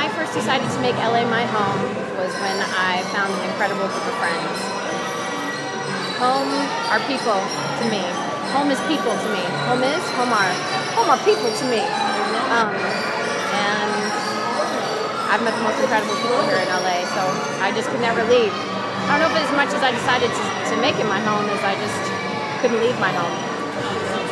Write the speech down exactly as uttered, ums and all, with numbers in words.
I first decided to make L A my home was when I found an incredible group of friends. Home are people to me. Home is people to me. Home is, home are, home are people to me. Um, and I've met the most incredible people here in L A, so I just could never leave. I don't know if as much as I decided to, to make it my home as I just couldn't leave my home.